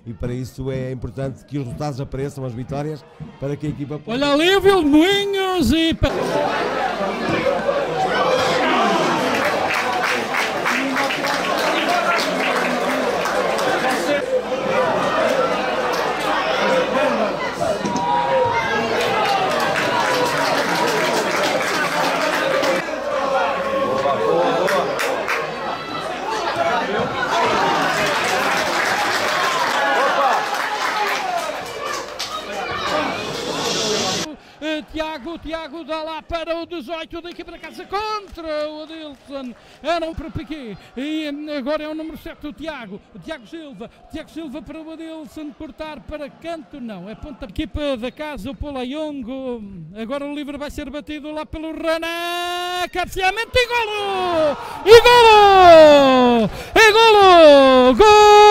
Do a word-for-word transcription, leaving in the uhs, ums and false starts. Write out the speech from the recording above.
e para isso é importante que os resultados apareçam, as vitórias, para que a equipa... Olha ali o Vilmoinhos e... Tiago, Tiago dá lá para o dezoito da equipa da casa contra o Adilson, era um para Piquet e agora é o número sete, o Tiago, Tiago Silva, Tiago Silva para o Adilson, cortar para canto, não, é ponta, equipa da casa, o Polayongo, agora o livre vai ser batido lá pelo Renan, cabeceamento e golo, e golo, e golo, golo!